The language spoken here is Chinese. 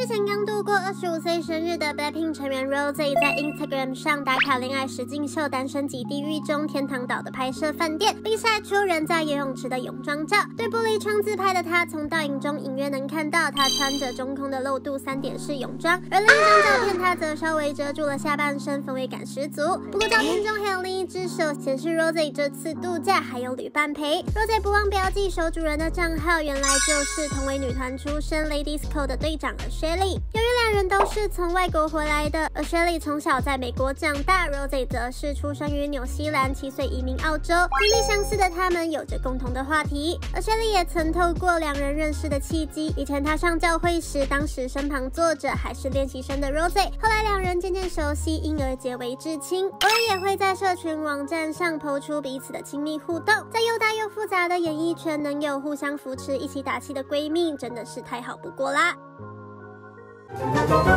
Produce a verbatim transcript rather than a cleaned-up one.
日前刚度过二十五岁生日的 BLACKPINK 成员 Rosé 在 Instagram 上打卡恋爱实境秀《单身即地狱》中天堂岛的拍摄饭店，并晒出人在游泳池的泳装照。对玻璃窗自拍的她，从倒影中隐约能看到她穿着中空的露肚三点式泳装，而另一张照片她则稍微遮住了下半身，氛围感十足。不过照片中还有另一只手显示 Rosé 这次度假还有旅伴陪。Rosé 不忘标记手主人的账号，原来就是同为女团出身 Ladisco 的队长 Ashley。由于两人都是从外国回来的 ，Ashley 从小在美国长大 ，Rosé 则是出生于纽西兰，七岁移民澳洲。经历相似的他们有着共同的话题。Ashley 也曾透过两人认识的契机，以前他上教会时，当时身旁坐着还是练习生的 Rosé， 后来两人渐渐熟悉，因而结为至亲。偶尔也会在社群网站上抛出彼此的亲密互动。在又大又复杂的演艺圈，能有互相扶持、一起打气的闺蜜，真的是太好不过啦。